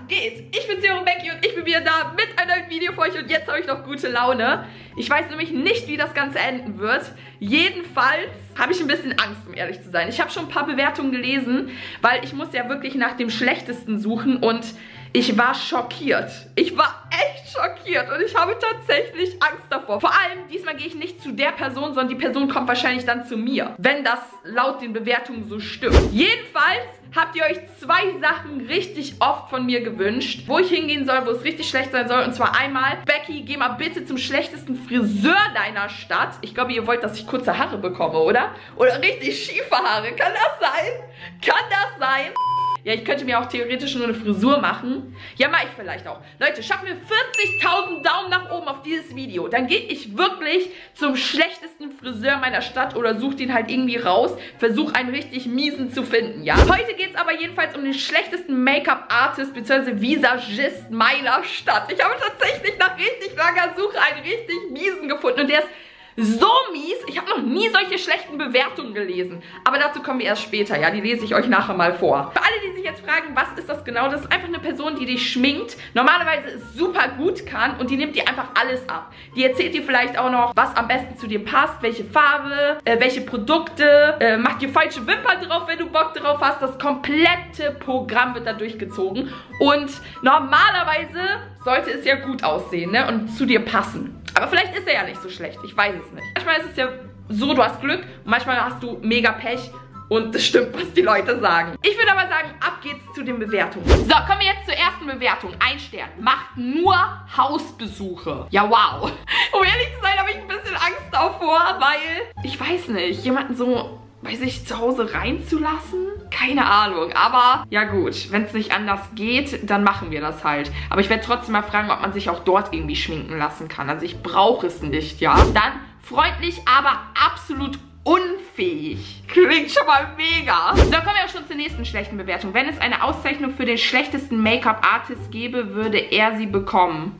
geht? Ich bin Zero Becky und ich bin wieder da mit einem neuen Video für euch und jetzt habe ich noch gute Laune. Ich weiß nämlich nicht, wie das Ganze enden wird. Jedenfalls habe ich ein bisschen Angst, um ehrlich zu sein. Ich habe schon ein paar Bewertungen gelesen, weil ich muss ja wirklich nach dem Schlechtesten suchen und ich war schockiert. Ich war echt schockiert und ich habe tatsächlich Angst davor. Vor allem, diesmal gehe ich nicht zu der Person, sondern die Person kommt wahrscheinlich dann zu mir, wenn das laut den Bewertungen so stimmt. Jedenfalls habt ihr euch zwei Sachen richtig oft von mir gewünscht, wo ich hingehen soll, wo es richtig schlecht sein soll. Und zwar einmal, Becky, geh mal bitte zum schlechtesten Friseur deiner Stadt. Ich glaube, ihr wollt, dass ich kurze Haare bekomme, oder? Oder richtig schiefe Haare. Kann das sein? Kann das sein? Ja, ich könnte mir auch theoretisch nur eine Frisur machen. Ja, mache ich vielleicht auch. Leute, schaffen wir 40.000 Daumen nach oben auf dieses Video. Dann gehe ich wirklich zum schlechtesten Friseur meiner Stadt oder suche den halt irgendwie raus. Versuche einen richtig miesen zu finden, ja. Heute geht es aber jedenfalls um den schlechtesten Make-up-Artist bzw. Visagist meiner Stadt. Ich habe tatsächlich nach richtig langer Suche einen richtig miesen gefunden und der ist so mies. Ich habe noch nie solche schlechten Bewertungen gelesen. Aber dazu kommen wir erst später, ja. Die lese ich euch nachher mal vor. Für alle, die sich jetzt fragen, was ist das genau? Das ist einfach eine Person, die dich schminkt, normalerweise es super gut kann und die nimmt dir einfach alles ab. Die erzählt dir vielleicht auch noch, was am besten zu dir passt, welche Farbe, welche Produkte, macht dir falsche Wimpern drauf, wenn du Bock drauf hast. Das komplette Programm wird da durchgezogen. Und normalerweise sollte es ja gut aussehen, ne? Und zu dir passen. Aber vielleicht ist er ja nicht so schlecht. Ich weiß es nicht. Manchmal ist es ja so, du hast Glück. Und manchmal hast du mega Pech. Und das stimmt, was die Leute sagen. Ich würde aber sagen, ab geht's zu den Bewertungen. So, kommen wir jetzt zur ersten Bewertung. 1 Stern. Macht nur Hausbesuche. Ja, wow. Um ehrlich zu sein, habe ich ein bisschen Angst davor, weil, ich weiß nicht, jemanden so, weiß ich, zu Hause reinzulassen? Keine Ahnung, aber ja gut, wenn es nicht anders geht, dann machen wir das halt. Aber ich werde trotzdem mal fragen, ob man sich auch dort irgendwie schminken lassen kann. Also ich brauche es nicht, ja. Dann freundlich, aber absolut unfähig. Klingt schon mal mega. So, kommen wir auch schon zur nächsten schlechten Bewertung. Wenn es eine Auszeichnung für den schlechtesten Make-up-Artist gäbe, würde er sie bekommen.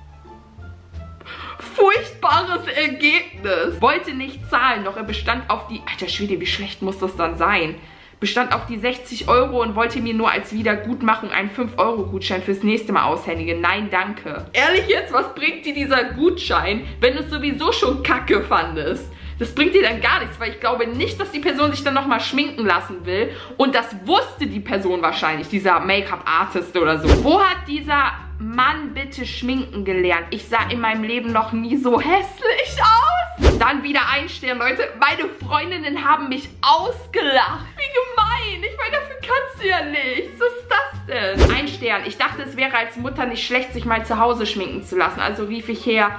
Furchtbares Ergebnis. Wollte nicht zahlen, doch er bestand auf die... Alter Schwede, wie schlecht muss das dann sein? Bestand auf die 60 € und wollte mir nur als Wiedergutmachung einen 5-€-Gutschein fürs nächste Mal aushändigen. Nein, danke. Ehrlich jetzt, was bringt dir dieser Gutschein, wenn du es sowieso schon kacke fandest? Das bringt dir dann gar nichts, weil ich glaube nicht, dass die Person sich dann nochmal schminken lassen will. Und das wusste die Person wahrscheinlich, dieser Make-up-Artist oder so. Wo hat dieser Mann bitte schminken gelernt? Ich sah in meinem Leben noch nie so hässlich aus. Dann wieder 1 Stern, Leute. Meine Freundinnen haben mich ausgelacht. Wie gemein. Ich meine, dafür kannst du ja nichts. Was ist das denn? 1 Stern. Ich dachte, es wäre als Mutter nicht schlecht, sich mal zu Hause schminken zu lassen. Also rief ich her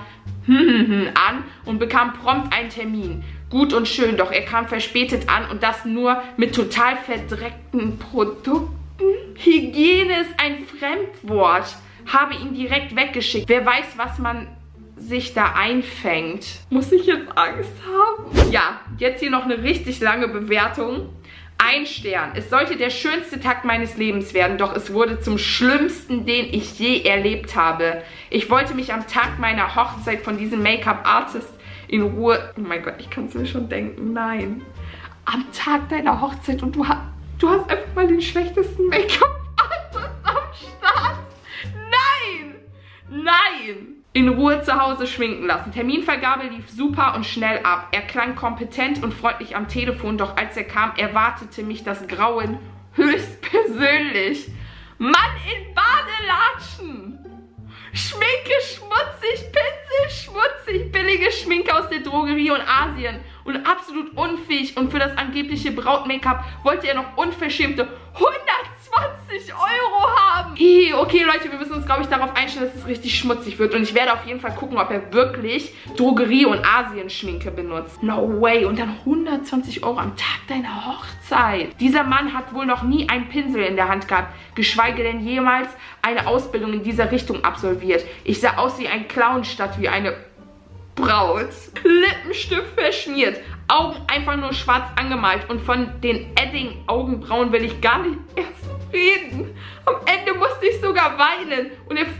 an und bekam prompt einen Termin. Gut und schön, doch er kam verspätet an und das nur mit total verdreckten Produkten. Hygiene ist ein Fremdwort. Habe ihn direkt weggeschickt. Wer weiß, was man sich da einfängt. Muss ich jetzt Angst haben? Ja, jetzt hier noch eine richtig lange Bewertung. 1 Stern. Es sollte der schönste Tag meines Lebens werden, doch es wurde zum schlimmsten, den ich je erlebt habe. Ich wollte mich am Tag meiner Hochzeit von diesem Make-up-Artist in Ruhe... Oh mein Gott, ich kann es mir schon denken. Nein. Am Tag deiner Hochzeit und du hast einfach mal den schlechtesten Make-up-Artist am Start. Nein! Nein! In Ruhe zu Hause schminken lassen. Terminvergabe lief super und schnell ab. Er klang kompetent und freundlich am Telefon, doch als er kam, erwartete mich das Grauen höchstpersönlich. Mann in Badelatschen! Schminke schmutzig, Pinsel schmutzig, billige Schminke aus der Drogerie und Asien und absolut unfähig und für das angebliche Braut-Make-up wollte er noch unverschämte 120 € haben. Hey, okay Leute, wir müssen uns glaube ich darauf einstellen, dass es richtig schmutzig wird und ich werde auf jeden Fall gucken, ob er wirklich Drogerie- und Asien-Schminke benutzt. No way. Und dann 120 € am Tag deiner Hochzeit. Dieser Mann hat wohl noch nie einen Pinsel in der Hand gehabt, geschweige denn jemals eine Ausbildung in dieser Richtung absolviert. Ich sah aus wie ein Clown statt wie eine Braut. Lippenstift verschmiert, Augen einfach nur schwarz angemalt und von den Edding-Augenbrauen will ich gar nicht erst reden. Am Ende musste ich sogar weinen und er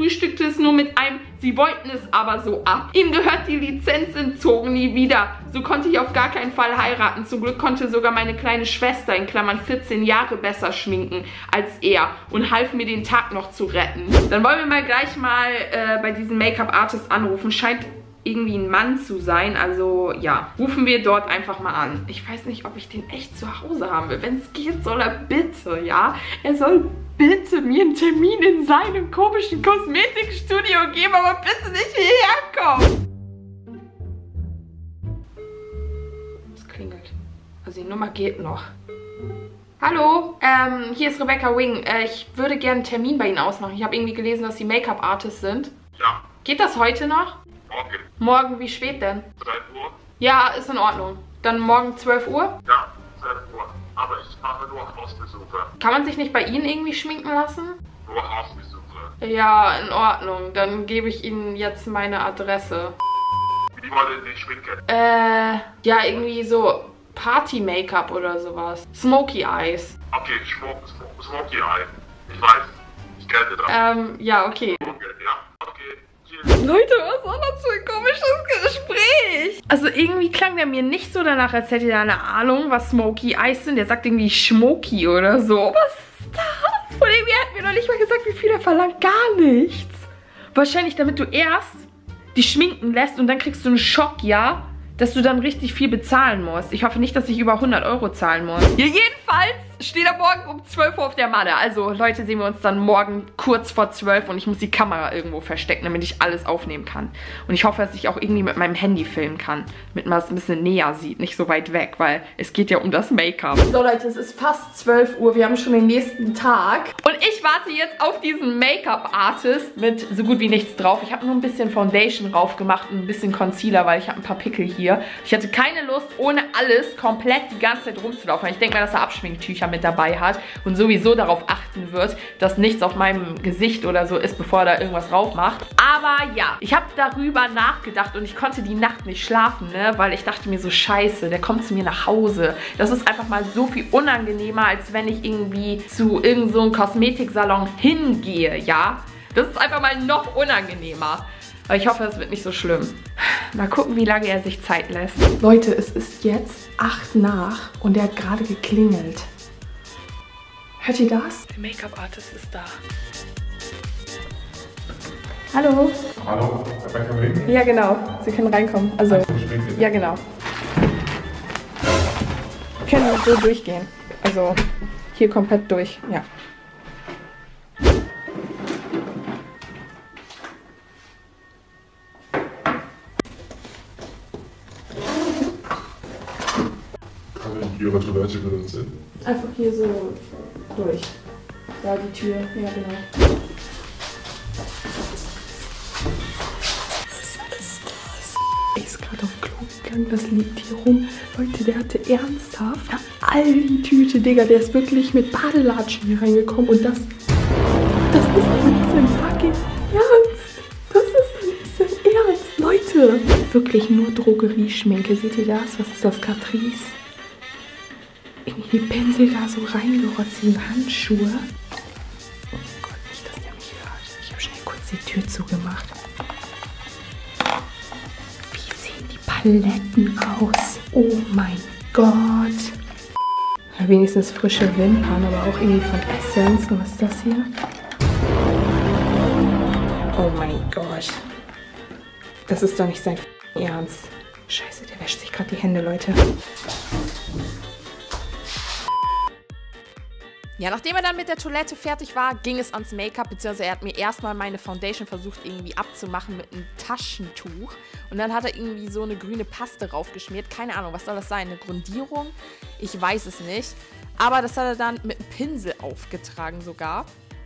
frühstückte es nur mit einem, sie wollten es aber so ab. Ihm gehört die Lizenz entzogen, nie wieder. So konnte ich auf gar keinen Fall heiraten. Zum Glück konnte sogar meine kleine Schwester, in Klammern 14 Jahre, besser schminken als er und half mir den Tag noch zu retten. Dann wollen wir mal gleich mal bei diesem Make-up-Artist anrufen. Scheint irgendwie ein Mann zu sein, also ja, rufen wir dort einfach mal an. Ich weiß nicht, ob ich den echt zu Hause haben will. Wenn es geht, soll er bitte, ja? Er soll bitte mir einen Termin in seinem komischen Kosmetikstudio geben, aber bitte nicht hierher kommen. Es klingelt. Also die Nummer geht noch. Hallo, hier ist Rebecca Wing. Ich würde gerne einen Termin bei Ihnen ausmachen. Ich habe irgendwie gelesen, dass Sie Make-up-Artist sind. Ja. Geht das heute noch? Morgen. Morgen, wie spät denn? 3 Uhr? Ja, ist in Ordnung. Dann morgen 12 Uhr? Ja, 12 Uhr. Aber ich mache nur Hausbesuche. Kann man sich nicht bei Ihnen irgendwie schminken lassen? Nur Hausbesuche. Ja, in Ordnung. Dann gebe ich Ihnen jetzt meine Adresse. Wie wollen Sie schminken? Ja, irgendwie so Party-Make-up oder sowas. Smoky Eyes. Okay, Smoky Eye. Ich weiß. Ich kenne das. Ja, okay. Ja, okay. Tschüss. Leute, was war das für ein komisches Gespräch? Also irgendwie klang der mir nicht so danach, als hätte er eine Ahnung, was Smoky Eyes sind. Der sagt irgendwie Schmoky oder so. Was ist das? Und irgendwie hat mir noch nicht mal gesagt, wie viel er verlangt. Gar nichts. Wahrscheinlich, damit du erst die schminken lässt und dann kriegst du einen Schock, ja? Dass du dann richtig viel bezahlen musst. Ich hoffe nicht, dass ich über 100 € zahlen muss. Ja, jedenfalls steht er morgen um 12 Uhr auf der Matte. Also, Leute, sehen wir uns dann morgen kurz vor 12 und ich muss die Kamera irgendwo verstecken, damit ich alles aufnehmen kann. Und ich hoffe, dass ich auch irgendwie mit meinem Handy filmen kann. Damit man es ein bisschen näher sieht, nicht so weit weg, weil es geht ja um das Make-up. So, Leute, es ist fast 12 Uhr. Wir haben schon den nächsten Tag. Und ich warte jetzt auf diesen Make-up-Artist mit so gut wie nichts drauf. Ich habe nur ein bisschen Foundation drauf gemacht und ein bisschen Concealer, weil ich habe ein paar Pickel hier. Ich hatte keine Lust, ohne alles komplett die ganze Zeit rumzulaufen. Ich denke mal, dass er Abschminktücher mit dabei hat und sowieso darauf achten wird, dass nichts auf meinem Gesicht oder so ist, bevor er da irgendwas drauf macht. Aber ja, ich habe darüber nachgedacht und ich konnte die Nacht nicht schlafen, ne? Weil ich dachte mir so, scheiße, der kommt zu mir nach Hause. Das ist einfach mal so viel unangenehmer, als wenn ich irgendwie zu irgend so einem Kosmetiksalon hingehe, ja? Das ist einfach mal noch unangenehmer. Aber ich hoffe, es wird nicht so schlimm. Mal gucken, wie lange er sich Zeit lässt. Leute, es ist jetzt 8 nach und er hat gerade geklingelt. Hört ihr das? Der Make-up-Artist ist da. Hallo. Hallo, Rebecca Wing? Ja, genau. Sie können reinkommen. Also, ja, genau. Wir können so durchgehen. Also, hier komplett durch, ja. Ihre Toilette benutzen? Einfach hier so durch. Da die Tür, ja genau. Er ist gerade auf Klo gegangen, das liegt hier rum. Leute, der hatte ernsthaft all die Tüte, Digga. Der ist wirklich mit Badelatschen hier reingekommen und das ist nicht sein fucking Ernst. Das ist nicht sein Ernst, Leute. Wirklich nur Drogerieschminke. Seht ihr das? Was ist das, Catrice? Die Pinsel da so reingerotzt in Handschuhe. Oh Gott, nicht, dass der mich hört. Ich habe schnell kurz die Tür zugemacht. Wie sehen die Paletten aus? Oh mein Gott. Ja, wenigstens frische Wimpern, aber auch irgendwie von Essence. Und was ist das hier? Oh mein Gott. Das ist doch nicht sein Ernst. Scheiße, der wäscht sich gerade die Hände, Leute. Ja, nachdem er dann mit der Toilette fertig war, ging es ans Make-up, beziehungsweise er hat mir erstmal meine Foundation versucht irgendwie abzumachen mit einem Taschentuch. Und dann hat er irgendwie so eine grüne Paste raufgeschmiert. Keine Ahnung, was soll das sein? Eine Grundierung? Ich weiß es nicht. Aber das hat er dann mit einem Pinsel aufgetragen sogar.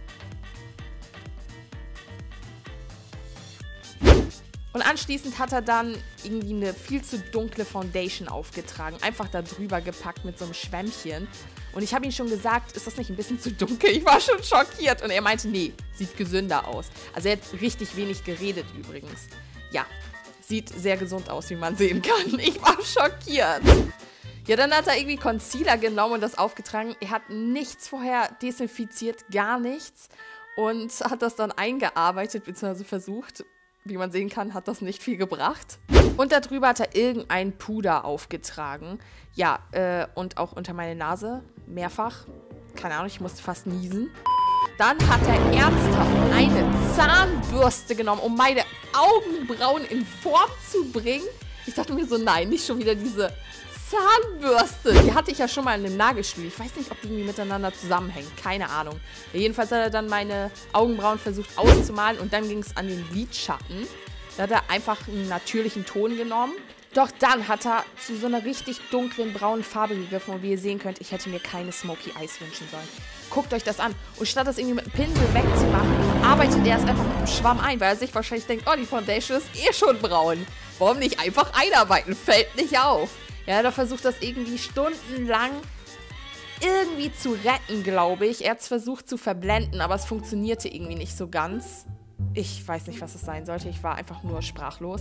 Und anschließend hat er dann irgendwie eine viel zu dunkle Foundation aufgetragen. Einfach da drüber gepackt mit so einem Schwämmchen. Und ich habe ihm schon gesagt, ist das nicht ein bisschen zu dunkel? Ich war schon schockiert. Und er meinte, nee, sieht gesünder aus. Also er hat richtig wenig geredet übrigens. Ja, sieht sehr gesund aus, wie man sehen kann. Ich war schockiert. Ja, dann hat er irgendwie Concealer genommen und das aufgetragen. Er hat nichts vorher desinfiziert, gar nichts. und hat das dann eingearbeitet bzw. versucht. Wie man sehen kann, hat das nicht viel gebracht. Und darüber hat er irgendein Puder aufgetragen. Ja, und auch unter meine Nase. Mehrfach. Keine Ahnung, ich musste fast niesen. Dann hat er ernsthaft eine Zahnbürste genommen, um meine Augenbrauen in Form zu bringen. Ich dachte mir so, nein, nicht schon wieder diese Zahnbürste. Die hatte ich ja schon mal in einem Nagelstuhl. Ich weiß nicht, ob die irgendwie miteinander zusammenhängen. Keine Ahnung. Jedenfalls hat er dann meine Augenbrauen versucht auszumalen und dann ging es an den Lidschatten. Da hat er einfach einen natürlichen Ton genommen. Doch dann hat er zu so einer richtig dunklen braunen Farbe gegriffen und wie ihr sehen könnt, ich hätte mir keine Smoky Eyes wünschen sollen. Guckt euch das an. Und statt das irgendwie mit dem Pinsel wegzumachen, arbeitet er es einfach mit dem Schwamm ein, weil er sich wahrscheinlich denkt, oh, die Foundation ist eh schon braun. Warum nicht einfach einarbeiten? Fällt nicht auf. Ja, da versucht das irgendwie stundenlang irgendwie zu retten, glaube ich. Er hat es versucht zu verblenden, aber es funktionierte irgendwie nicht so ganz. Ich weiß nicht, was es sein sollte. Ich war einfach nur sprachlos.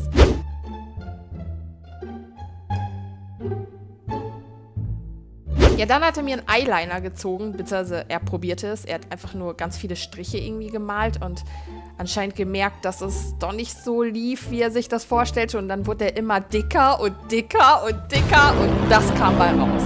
Ja, dann hat er mir einen Eyeliner gezogen, beziehungsweise er probierte es. Er hat einfach nur ganz viele Striche irgendwie gemalt und anscheinend gemerkt, dass es doch nicht so lief, wie er sich das vorstellte. Und dann wurde er immer dicker und dicker und dicker und das kam bei raus.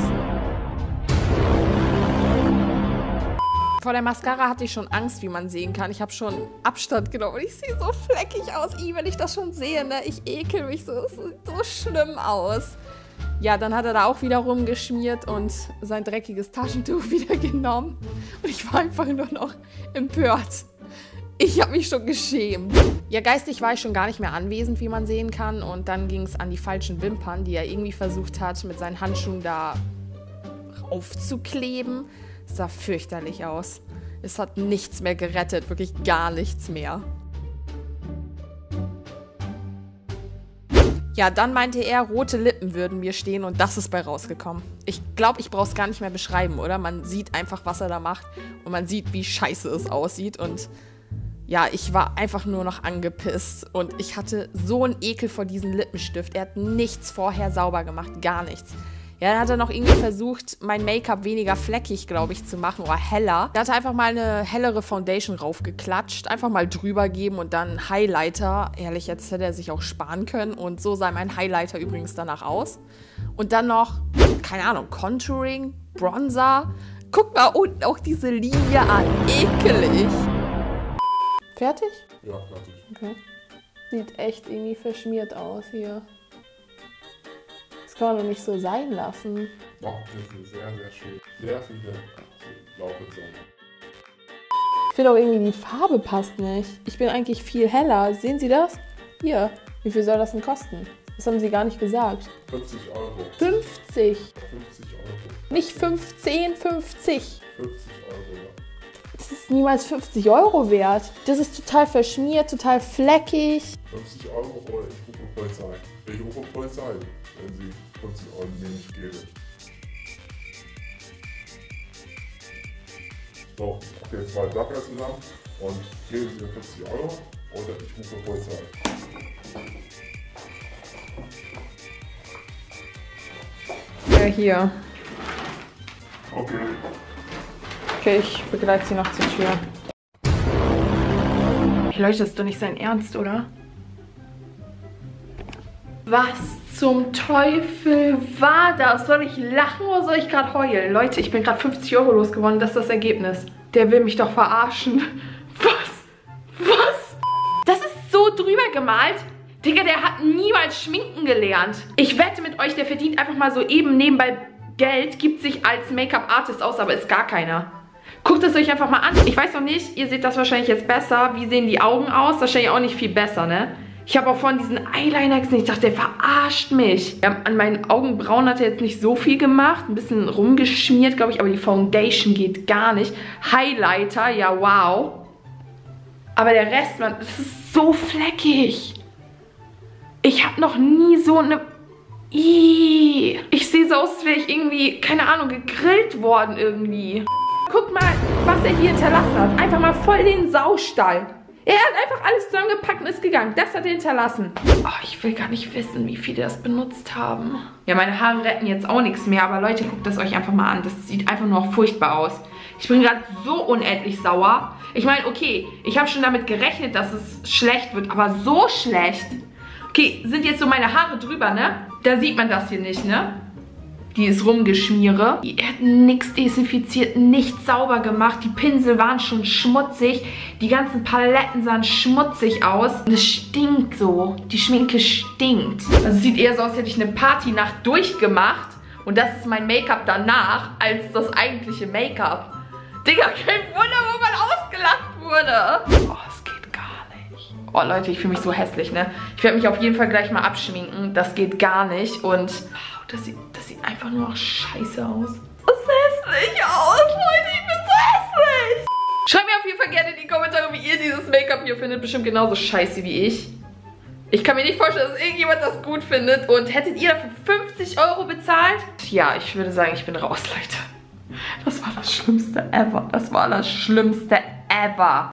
Vor der Mascara hatte ich schon Angst, wie man sehen kann. Ich habe schon Abstand genommen und ich sehe so fleckig aus. Wenn ich das schon sehe, ne? Ich ekel mich so. Es sieht so schlimm aus. Ja, dann hat er da auch wieder rumgeschmiert und sein dreckiges Taschentuch wieder genommen. Und ich war einfach nur noch empört. Ich habe mich schon geschämt. Ja, geistig war ich schon gar nicht mehr anwesend, wie man sehen kann. Und dann ging es an die falschen Wimpern, die er irgendwie versucht hat, mit seinen Handschuhen da aufzukleben. Es sah fürchterlich aus. Es hat nichts mehr gerettet, wirklich gar nichts mehr. Ja, dann meinte er, rote Lippen würden mir stehen und das ist bei rausgekommen. Ich glaube, ich brauche es gar nicht mehr beschreiben, oder? Man sieht einfach, was er da macht und man sieht, wie scheiße es aussieht und ja, ich war einfach nur noch angepisst und ich hatte so einen Ekel vor diesem Lippenstift. Er hat nichts vorher sauber gemacht, gar nichts. Ja, dann hat er noch irgendwie versucht, mein Make-up weniger fleckig, glaube ich, zu machen oder heller. Er hat einfach mal eine hellere Foundation raufgeklatscht, einfach mal drüber geben und dann Highlighter. Ehrlich, jetzt hätte er sich auch sparen können und so sah mein Highlighter übrigens danach aus. Und dann noch, keine Ahnung, Contouring, Bronzer. Guck mal unten auch diese Linie an, ekelig. Fertig? Ja, fertig. Okay. Sieht echt irgendwie verschmiert aus hier. Das kann man doch nicht so sein lassen. Doch, das ist sehr, sehr schön. Sehr viele blaue Sonne. Ich finde auch irgendwie, die Farbe passt nicht. Ich bin eigentlich viel heller. Sehen Sie das? Hier. Wie viel soll das denn kosten? Das haben Sie gar nicht gesagt. 40 Euro. 50. 50 Euro. Nicht 15, 50. 50 Euro, ja. Das ist niemals 50 Euro wert. Das ist total verschmiert, total fleckig. 50 Euro oder ich rufe Polizei. Ich rufe Polizei, wenn Sie 50 Euro mir nicht geben. So, okay, 2 Sachen zusammen und geben Sie mir 50 Euro oder ich rufe Polizei. Ja, hier. Okay. Okay, ich begleite Sie noch zur Tür. Hey Leute, das ist doch nicht sein Ernst, oder? Was zum Teufel war das? Soll ich lachen oder soll ich gerade heulen? Leute, ich bin gerade 50 Euro losgeworden. Das ist das Ergebnis. Der will mich doch verarschen. Was? Was? Das ist so drüber gemalt. Digga, der hat niemals schminken gelernt. Ich wette mit euch, der verdient einfach mal so eben nebenbei Geld, gibt sich als Make-up-Artist aus, aber ist gar keiner. Guckt es euch einfach mal an. Ich weiß noch nicht, ihr seht das wahrscheinlich jetzt besser. Wie sehen die Augen aus? Wahrscheinlich auch nicht viel besser, ne? Ich habe auch vorhin diesen Eyeliner gesehen. Ich dachte, der verarscht mich. Ja, an meinen Augenbrauen hat er jetzt nicht so viel gemacht. Ein bisschen rumgeschmiert, glaube ich. Aber die Foundation geht gar nicht. Highlighter, ja, wow. Aber der Rest, man, das ist so fleckig. Ich habe noch nie so eine... Ich sehe so aus, als wäre ich irgendwie, keine Ahnung, gegrillt worden irgendwie. Guckt mal, was er hier hinterlassen hat. Einfach mal voll den Saustall. Er hat einfach alles zusammengepackt und ist gegangen. Das hat er hinterlassen. Oh, ich will gar nicht wissen, wie viele das benutzt haben. Ja, meine Haare retten jetzt auch nichts mehr. Aber Leute, guckt das euch einfach mal an. Das sieht einfach nur furchtbar aus. Ich bin gerade so unendlich sauer. Ich meine, okay, ich habe schon damit gerechnet, dass es schlecht wird, aber so schlecht. Okay, sind jetzt so meine Haare drüber, ne? Da sieht man das hier nicht, ne? Die ist rumgeschmiere. Die hätten nichts desinfiziert, nichts sauber gemacht. Die Pinsel waren schon schmutzig. Die ganzen Paletten sahen schmutzig aus. Und es stinkt so. Die Schminke stinkt. Also es sieht eher so aus, als hätte ich eine Partynacht durchgemacht. Und das ist mein Make-up danach, als das eigentliche Make-up. Digga, kein Wunder, wo man ausgelacht wurde. Oh, es geht gar nicht. Oh, Leute, ich fühle mich so hässlich, ne? Ich werde mich auf jeden Fall gleich mal abschminken. Das geht gar nicht. Und das sieht einfach nur noch scheiße aus. Das sieht hässlich aus, Leute. Ich bin so hässlich. Schreibt mir auf jeden Fall gerne in die Kommentare, wie ihr dieses Make-up hier findet. Bestimmt genauso scheiße wie ich. Ich kann mir nicht vorstellen, dass irgendjemand das gut findet. Und hättet ihr dafür 50 € bezahlt? Ja, ich würde sagen, ich bin raus, Leute. Das war das Schlimmste ever. Das war das Schlimmste ever.